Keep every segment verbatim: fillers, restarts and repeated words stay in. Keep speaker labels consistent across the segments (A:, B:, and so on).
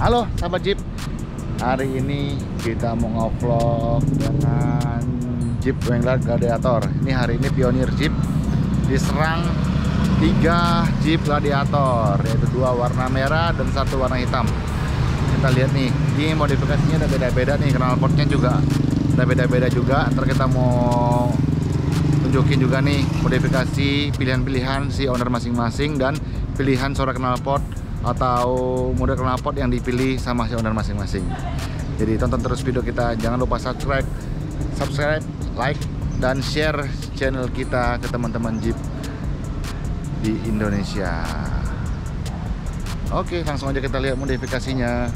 A: Halo sahabat Jeep, hari ini kita mau nge-vlog dengan Jeep Wrangler Gladiator. Ini hari ini Pioneer Jeep diserang tiga Jeep Gladiator, yaitu dua warna merah dan satu warna hitam. Kita lihat nih, ini modifikasinya ada beda-beda nih, knalpotnya juga ada beda-beda juga. Ntar kita mau tunjukin juga nih modifikasi pilihan-pilihan si owner masing-masing dan pilihan suara knalpot atau model knalpot yang dipilih sama si owner masing-masing. Jadi tonton terus video kita, jangan lupa subscribe, subscribe, like, dan share channel kita ke teman-teman Jeep di Indonesia. Oke, langsung aja kita lihat modifikasinya.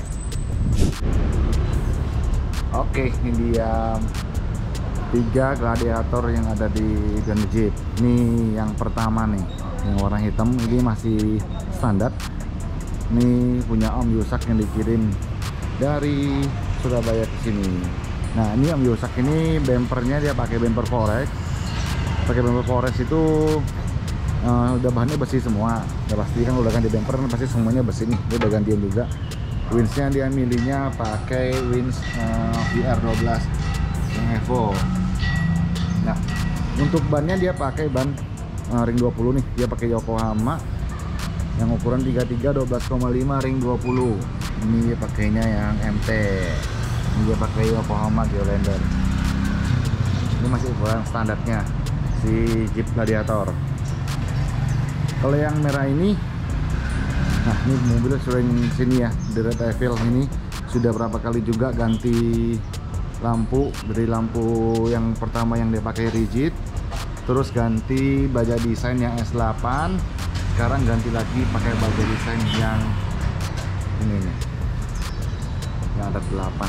A: Oke, ini dia tiga Gladiator yang ada di Pioneer Jeep. Ini yang pertama nih, yang warna hitam ini masih standar. Ini punya Om Yusak yang dikirim dari Surabaya ke sini. Nah, ini Om Yusak ini bumpernya dia pakai bumper Forex. Pakai bumper Forex itu uh, udah bahannya besi semua. Udah pasti kan udah ganti bumper kan pasti semuanya besi nih. Dia udah gantian juga. Windsnya dia milihnya pakai winds uh, V R dua belas yang Evo. Nah, untuk bannya dia pakai ban uh, ring dua puluh nih. Dia pakai Yokohama yang ukuran tiga puluh tiga dua belas koma lima ring dua puluh. Ini dia pakainya yang M T. Ini dia pakai Yokohama Geolandar. Ini masih ukuran standarnya si Jeep Gladiator. Kalau yang merah ini, nah ini mobilnya sering sini ya, The Red Devil ini sudah berapa kali juga ganti lampu. Dari lampu yang pertama yang dia pakai rigid, terus ganti baja desain yang S delapan. Sekarang ganti lagi pakai baja desain yang ini nih, yang ada delapan.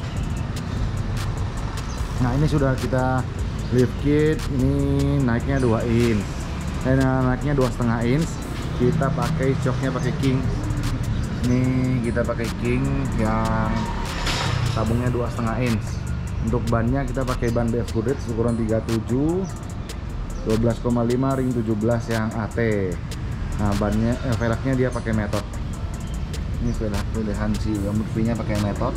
A: Nah, ini sudah kita lift kit. Ini naiknya dua inch, dan naiknya dua setengah inch. Kita pakai shocknya pakai King. Ini kita pakai King yang tabungnya dua setengah inch. Untuk bannya kita pakai ban B F Goodrich ukuran tiga puluh tujuh dua belas koma lima ring tujuh belas yang A T. Nah, bannya eh, velgnya dia pakai Metode. Ini velg pilihan si Murphy-nya pakai Metode.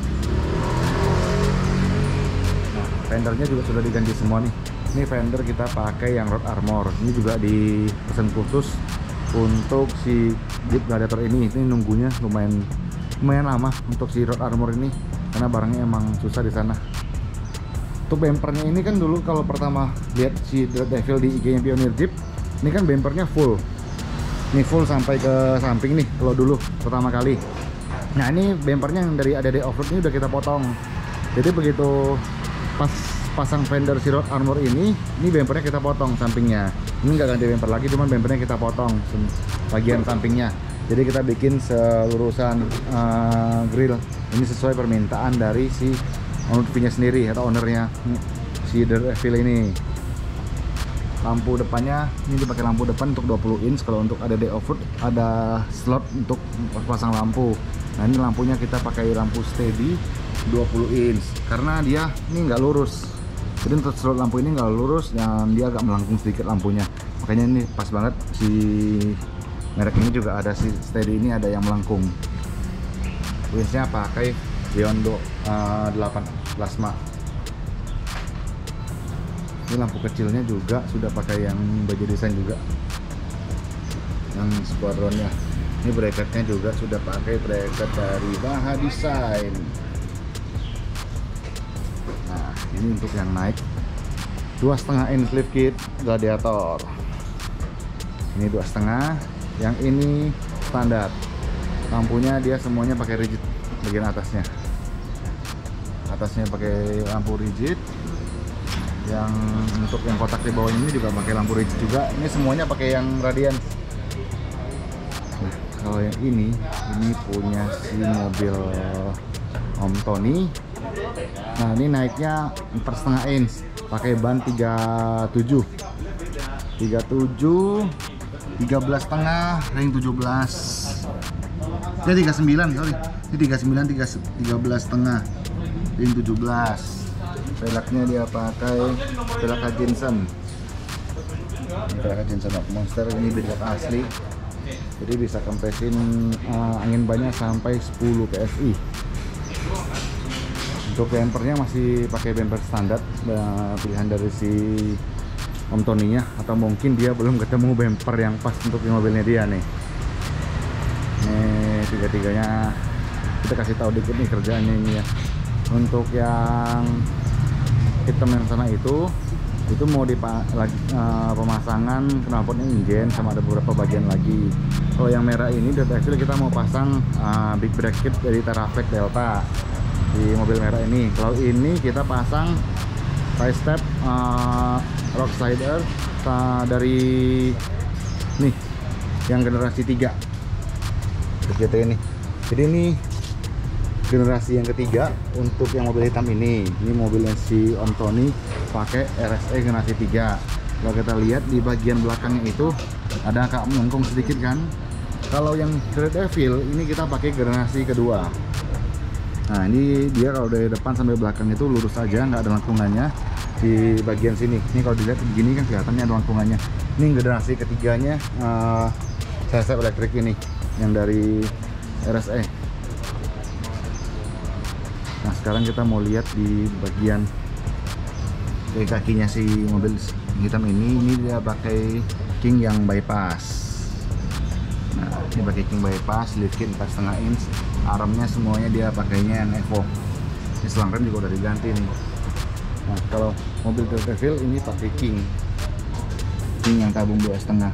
A: Nah, fendernya juga sudah diganti semua nih. Ini fender kita pakai yang Road Armor. Ini juga dipesan khusus untuk si Jeep Gladiator ini. Ini nunggunya lumayan lumayan lama untuk si Road Armor ini karena barangnya emang susah di sana. Untuk bumpernya ini kan dulu kalau pertama lihat si Red Devil di I G-nya Pioneer Jeep, ini kan bumpernya full. Ini full sampai ke samping nih kalau dulu pertama kali. Nah, ini bumpernya yang dari A D D Offroad ini udah kita potong. Jadi begitu pas pasang fender si Road Armor ini, ini bumpernya kita potong sampingnya. Ini nggak ganti bumper lagi, cuman bumpernya kita potong bagian sampingnya. Jadi kita bikin selurusan uh, grill ini sesuai permintaan dari si owner-nya sendiri atau ownernya si The Devil ini. Lampu depannya ini dipakai lampu depan untuk dua puluh inch. Kalau untuk A D D Offroad ada slot untuk pasang lampu. Nah, ini lampunya kita pakai lampu steady dua puluh inch karena dia ini nggak lurus. Jadi untuk slot lampu ini nggak lurus dan dia agak melengkung sedikit lampunya. Makanya ini pas banget si merek ini juga ada si steady ini ada yang melengkung. Windsnya pakai Biondo uh, delapan plasma. Ini lampu kecilnya juga sudah pakai yang baja desain juga, yang squadronnya. Ini bracketnya juga sudah pakai bracket dari Baha Design. Nah, ini untuk yang naik dua setengah inch lift kit Gladiator. Ini dua setengah, yang ini standar. Lampunya dia semuanya pakai rigid bagian atasnya. Atasnya pakai lampu rigid. Yang untuk yang kotak di bawah ini juga pakai lampu rigid juga. Ini semuanya pakai yang Radiance. Nah, kalau yang ini ini punya si mobil Om Tony. Nah, ini naiknya empat setengah inch, pakai ban tiga puluh tujuh tiga puluh tujuh tiga belas setengah ring tujuh belas. Ya tiga puluh sembilan, sorry. Ini tiga puluh sembilan tiga belas setengah ring tujuh belas. Velgnya dia pakai velg Jensen. Velg Jensen Monster ini velg asli. jadi bisa kompresin uh, angin bannya sampai sepuluh P S I. Untuk bumpernya masih pakai bumper standar, uh, pilihan dari si Om Tony nya, atau mungkin dia belum ketemu bumper yang pas untuk mobilnya dia nih. Nih tiga-tiganya kita kasih tahu dikit nih kerjaannya ini ya. Untuk yang hitam yang sana itu itu mau di uh, pemasangan knalpotnya ingen sama ada beberapa bagian lagi. Kalau yang merah ini Dirt Devil kita mau pasang uh, big brake kit dari Teraflex Delta di mobil merah ini. Kalau ini kita pasang side step uh, rock slider uh, dari nih yang generasi tiga G T ini. Jadi ini generasi yang ketiga untuk yang mobil hitam ini. Ini mobilnya si Om Tony pakai R S E generasi tiga. Kalau kita lihat di bagian belakangnya itu ada agak melengkung sedikit kan. Kalau yang Dirt Devil ini kita pakai generasi kedua. Nah ini dia kalau dari depan sampai belakang itu lurus aja, nggak ada lengkungannya di bagian sini. Ini kalau dilihat begini kan kelihatannya ada lengkungannya. Ini generasi ketiganya uh, step elektrik ini yang dari R S E. Nah sekarang kita mau lihat di bagian kakinya si mobil hitam ini. Ini dia pakai king yang bypass. Nah ini pakai king bypass, lift kit empat koma lima inch. Armnya semuanya dia pakainya yang Evo. Ini selang rem juga udah diganti nih. Nah kalau mobil Dirt Devil ini pakai king king yang tabung dua setengah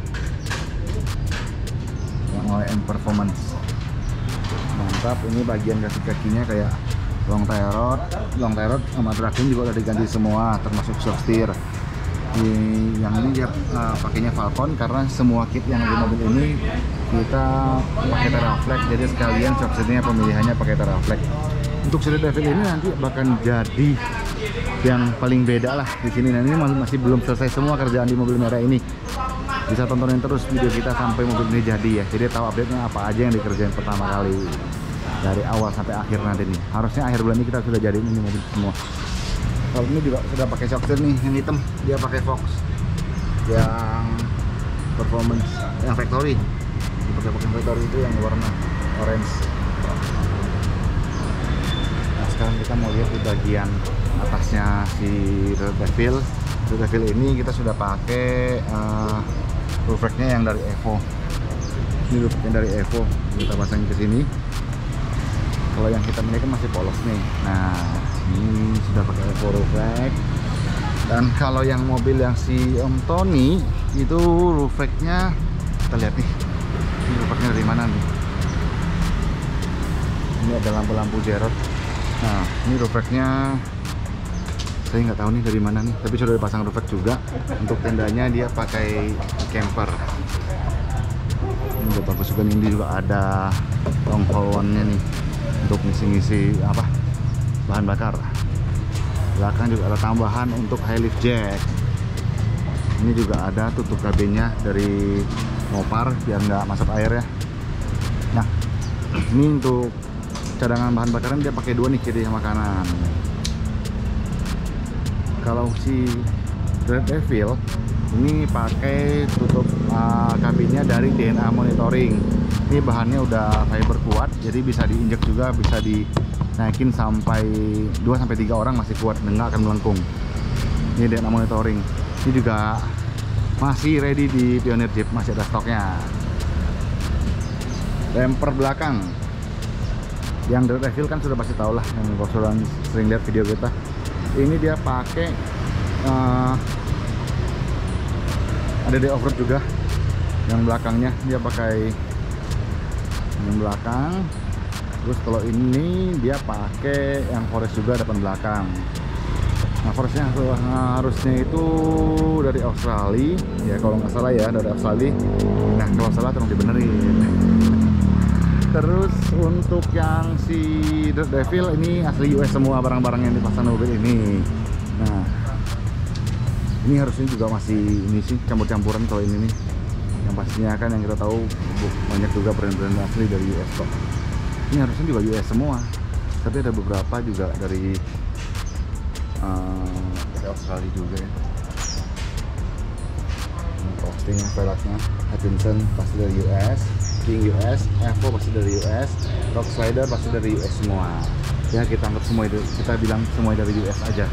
A: yang O E M Performance. Mantap. Ini bagian kaki-kakinya kayak long tie rod, long tie rod sama tracking juga udah diganti semua, termasuk shock steer. Di yang ini dia uh, pakainya Falcon karena semua kit yang di mobil ini kita pakai Teraflex, jadi sekalian shock steernya pemilihannya pakai Teraflex. Untuk Dirt Devil ini nanti bahkan jadi yang paling beda lah di sini. Nah ini masih belum selesai semua kerjaan di mobil merah ini. Bisa tontonin terus video kita sampai mobil ini jadi ya. Jadi tahu update-nya apa aja yang dikerjain pertama kali dari awal sampai akhir nanti nih. Harusnya akhir bulan ini kita sudah jadiin ini mobil semua. Kalau ini juga sudah pakai shock steer nih yang hitam, dia pakai Fox yang performance yang factory. Pakai pakai factory itu yang warna orange. Nah sekarang kita mau lihat di bagian atasnya si Dirt Devil. Dirt Devil ini kita sudah pakai uh, roof rack-nya yang dari Evo. Ini roof rack dari Evo kita pasang ke sini. Kalau yang hitam ini kan masih polos nih. Nah ini sudah pakai Evo roof rack. Dan kalau yang mobil yang si Om Tony itu roof rack-nya kita lihat nih. Ini roof rack-nya dari mana nih? Ini ada lampu-lampu Jerot. Nah ini roof rack-nya saya nggak tahu nih dari mana nih, tapi sudah dipasang roof rack juga. Untuk tendanya dia pakai camper. Ini udah bagus juga nih. Ini juga ada long hole one-nya nih untuk ngisi-ngisi apa bahan bakar. Belakang juga ada tambahan untuk high lift jack. Ini juga ada tutup kabinnya dari Mopar biar nggak masuk air ya. Nah ini untuk cadangan bahan bakaran dia pakai dua nih, kiri sama kanan. Kalau si Dirt Devil ini pakai tutup uh, kabinnya dari D N A monitoring. Ini bahannya udah fiber kuat, jadi bisa diinjek juga, bisa dinaikin sampai dua sampai tiga orang masih kuat, nggak akan melengkung. Ini D N A monitoring. Ini juga masih ready di Pioneer Jeep, masih ada stoknya. Bumper belakang yang Dirt Devil kan sudah pasti tahu lah, yang kalau sering lihat video kita. Ini dia pakai uh, ada di off-road juga. Yang belakangnya dia pakai yang belakang. Terus kalau ini dia pakai yang forest juga depan belakang. Nah forestnya harusnya itu dari Australia ya, kalau nggak salah ya, dari Australia. Nah kalau salah tolong dibenerin. Terus untuk yang si Dirt Devil ini asli U S semua barang-barang yang dipasang mobil ini. Nah ini harusnya juga masih ini sih campur-campuran kalau ini nih. Yang pastinya kan yang kita tahu banyak juga brand-brand asli dari U S kok. Ini harusnya juga U S semua, tapi ada beberapa juga dari uh, dari Australia juga ya. Ini Ini velgnya Hutchinson pasti dari U S, King U S, Evo pasti dari U S, Rock Slider pasti dari U S semua. Ya kita anggap semua itu, kita bilang semua dari U S aja.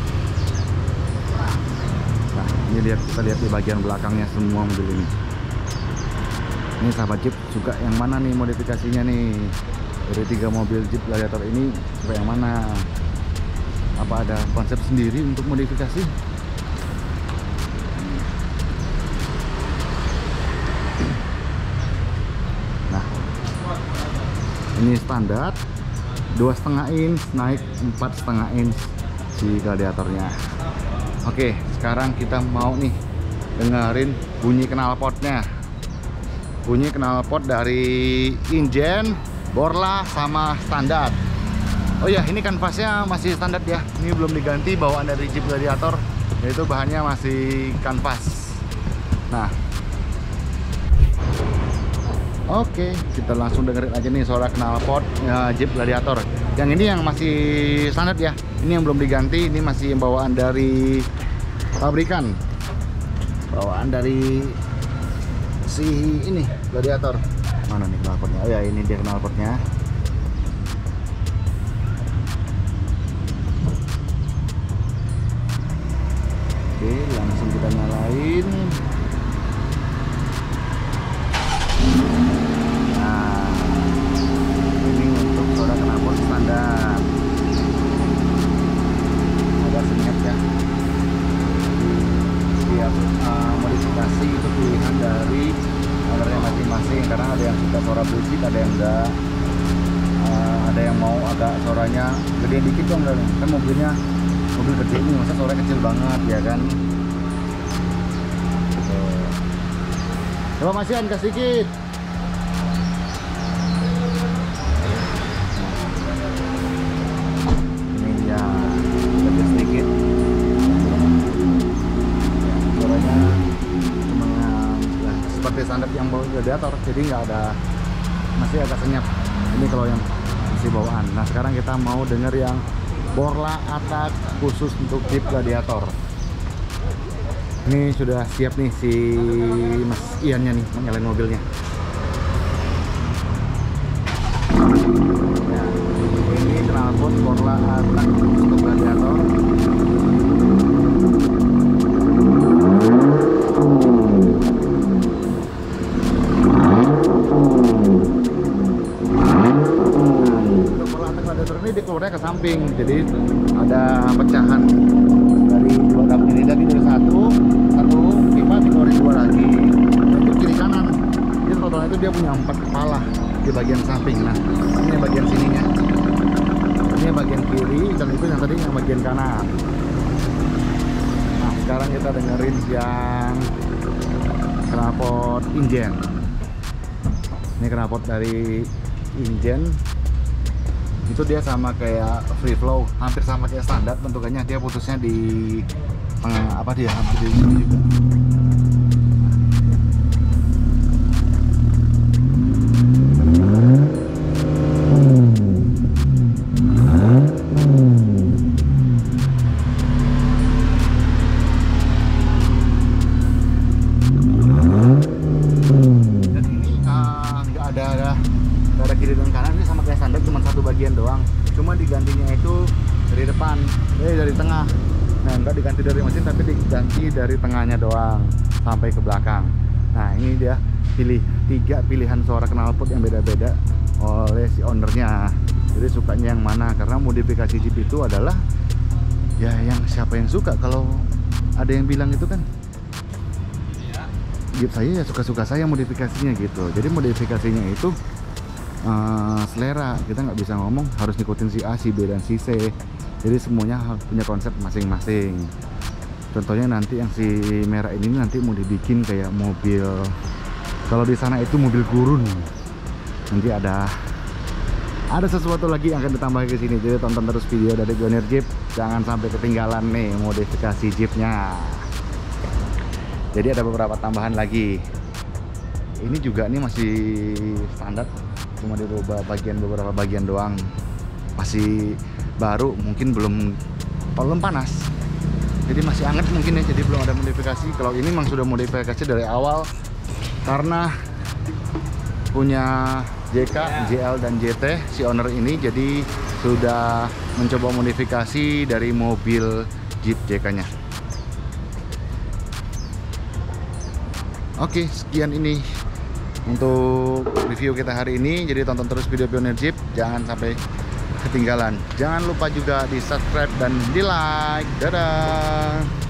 A: Nah ini lihat, kita lihat di bagian belakangnya semua mobil ini. Ini sahabat Jeep suka yang mana nih modifikasinya nih? Dari tiga mobil Jeep Gladiator ini suka yang mana? Apa ada konsep sendiri untuk modifikasi? Nah, ini standar dua setengah inch naik empat setengah inch si Gladiatornya. Oke, sekarang kita mau nih dengerin bunyi knalpotnya. Bunyi knalpot dari Ingen, Borla sama standar. Oh ya, ini kanvasnya masih standar ya. Ini belum diganti bawaan dari Jeep Gladiator, yaitu bahannya masih kanvas. Nah, oke, kita langsung dengerin aja nih suara knalpot ya, Jeep Gladiator. Yang ini yang masih standar ya. Ini yang belum diganti, ini masih bawaan dari pabrikan. Bawaan dari si ini Gladiator. Mana nih knalpotnya? Oh ya, ini dia knalpotnya. Oke, langsung kita nyalain. Nah, ini untuk suara knalpot standar. Agak senyap ya. Setiap uh, modifikasi itu pilihan dari ownernya masing-masing, karena ada yang suka suara berisik, ada yang enggak. Uh, ada yang mau agak suaranya gede dikit dong, kan mobilnya mobil gede ini, masa suaranya kecil banget ya kan. Tuh. Coba masihan kasih dikit. Ini ya lebih sedikit suaranya cuma ya, seperti standar yang bawa Gladiator, jadi nggak ada, masih agak senyap. Ini kalau yang masih bawaan. Nah sekarang kita mau denger yang Borla Attack khusus untuk Jeep Gladiator. Ini sudah siap nih si Mas Iannya nih menyalain mobilnya. Nah, ini knalpot Borla Attack khusus untuk Gladiator. Ini dikeluarnya ke samping, jadi ada pecahan dari dua dap ini lagi, dari satu satu pipa dikeluarin dua lagi. Itu kiri kanan. Jadi totalnya itu dia punya empat kepala di bagian samping. Nah, ini bagian sininya. Ini bagian kiri dan itu yang tadi yang bagian kanan. Nah, sekarang kita dengerin yang knalpot Ingen. Ini knalpot dari Ingen. Itu dia sama kayak free flow, hampir sama kayak standar bentukannya. Dia putusnya di tengah, apa dia hampir di sini juga. Dan ini uh, nggak ada nggak ada kiri dan kanan, ini sama kayak standar, cuma satu bagian doang. Cuma digantinya itu dari depan, eh dari tengah. Nah, enggak diganti dari mesin, tapi diganti dari tengahnya doang sampai ke belakang. Nah, ini dia pilih tiga pilihan suara knalpot yang beda-beda oleh si ownernya. Jadi sukanya yang mana? Karena modifikasi Jeep itu adalah ya yang siapa yang suka. Kalau ada yang bilang itu kan Jeep saya ya suka-suka saya modifikasinya gitu. Jadi modifikasinya itu Uh, selera, kita nggak bisa ngomong harus ngikutin si A, si B, dan si C. Jadi semuanya punya konsep masing-masing. Contohnya nanti yang si merah ini nanti mau dibikin kayak mobil, kalau di sana itu mobil gurun. Nanti ada ada sesuatu lagi yang akan ditambah ke sini. Jadi tonton terus video dari Gonir Jeep, jangan sampai ketinggalan nih modifikasi Jeepnya. Jadi ada beberapa tambahan lagi. Ini juga nih masih standar, cuma dirubah bagian beberapa bagian doang, masih baru, mungkin belum belum panas. jadi masih hangat mungkin ya, jadi belum ada modifikasi. Kalau ini memang sudah modifikasi dari awal karena punya J K, J L dan J T si owner ini, jadi sudah mencoba modifikasi dari mobil Jeep J K-nya. Oke, sekian ini untuk review kita hari ini. Jadi tonton terus video Pioneer Jeep, jangan sampai ketinggalan. Jangan lupa juga di subscribe dan di like. Dadah.